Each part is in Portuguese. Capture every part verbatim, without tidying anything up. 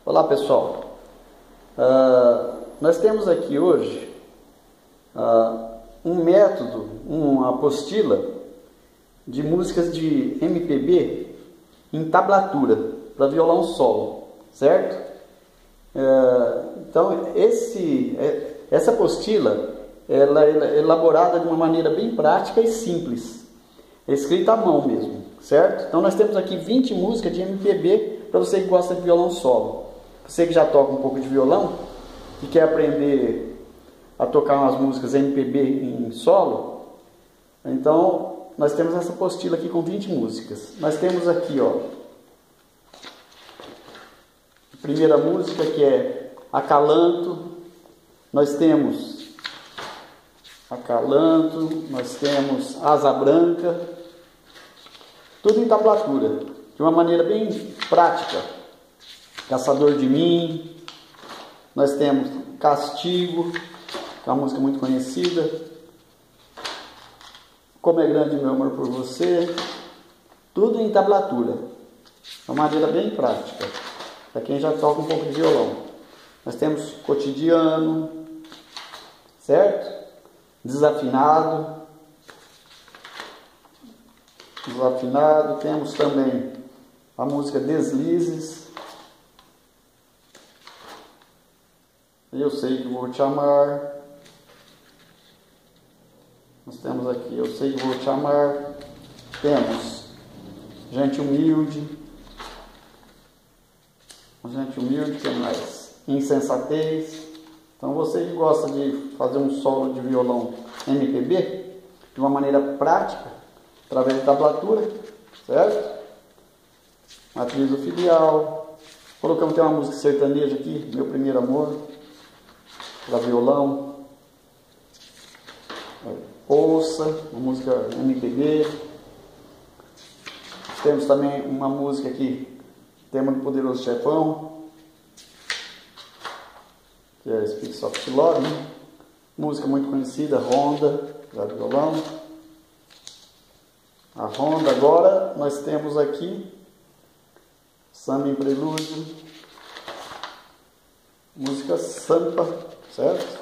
Olá pessoal, uh, nós temos aqui hoje uh, um método, uma apostila de músicas de M P B em tablatura para violão solo, certo? Uh, então esse, essa apostila ela é elaborada de uma maneira bem prática e simples, é escrita à mão mesmo, certo? Então nós temos aqui vinte músicas de M P B para você que gosta de violão solo. Você que já toca um pouco de violão e quer aprender a tocar umas músicas M P B em solo, então nós temos essa apostila aqui com vinte músicas. Nós temos aqui, ó, a primeira música, que é Acalanto. Nós temos Acalanto, nós temos Asa Branca, tudo em tablatura, de uma maneira bem prática. Caçador de Mim, nós temos Castigo, que é uma música muito conhecida, Como é Grande Meu Amor por Você, tudo em tablatura, de uma maneira bem prática, para quem já toca um pouco de violão. Nós temos Cotidiano, certo? Desafinado, Desafinado, temos também a música Deslizes, Eu Sei Que Vou Te Amar. Nós temos aqui Eu Sei Que Vou Te Amar. Temos Gente Humilde. Gente Humilde, que mais? Insensatez. Então você que gosta de fazer um solo de violão M P B de uma maneira prática, através de tablatura, certo? Matriz do Filial. Colocamos até uma música sertaneja aqui, Meu Primeiro Amor, para violão. Ouça, uma música M P B. Temos também uma música aqui, tema do Poderoso Chefão, que é Speak Soft Love, né? Música muito conhecida, Ronda, para violão. A Ronda. Agora nós temos aqui Samba em Prelúdio, música Sampa, certo?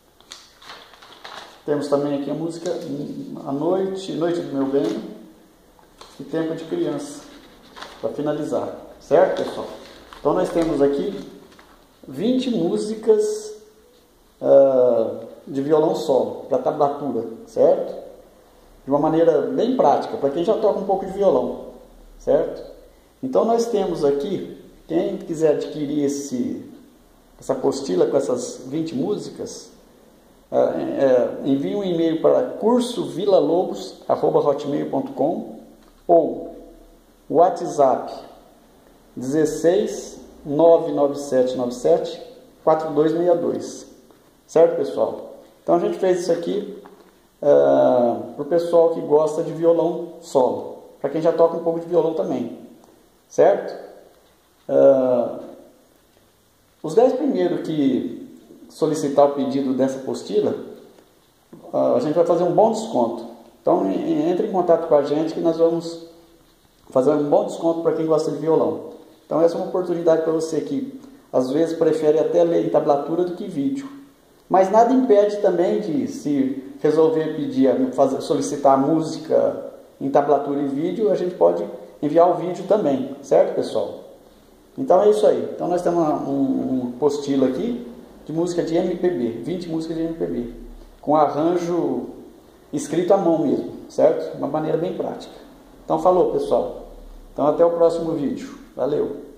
Temos também aqui a música A Noite, Noite do Meu Bem e Tempo de Criança, para finalizar, certo, pessoal? Então nós temos aqui vinte músicas uh, de violão solo, para tablatura, certo? De uma maneira bem prática, para quem já toca um pouco de violão, certo? Então nós temos aqui, quem quiser adquirir esse, essa apostila com essas vinte músicas, uh, uh, envie um e-mail para curso vilalobos arroba hotmail ponto com ou WhatsApp dezesseis nove nove sete nove sete quatro dois seis dois, certo, pessoal? Então a gente fez isso aqui uh, para o pessoal que gosta de violão solo, para quem já toca um pouco de violão também, certo? Uh, os dez primeiros que solicitar o pedido dessa apostila, uh, a gente vai fazer um bom desconto. Então entre em contato com a gente que nós vamos fazer um bom desconto para quem gosta de violão. Então essa é uma oportunidade para você que às vezes prefere até ler em tablatura do que vídeo. Mas nada impede também de, se resolver pedir, fazer, solicitar música em tablatura e vídeo, a gente pode enviar o vídeo também, certo, pessoal? Então é isso aí. Então nós temos uma, um, um apostila aqui de música de M P B, vinte músicas de M P B, com arranjo escrito à mão mesmo, certo? De uma maneira bem prática. Então falou, pessoal. Então até o próximo vídeo. Valeu!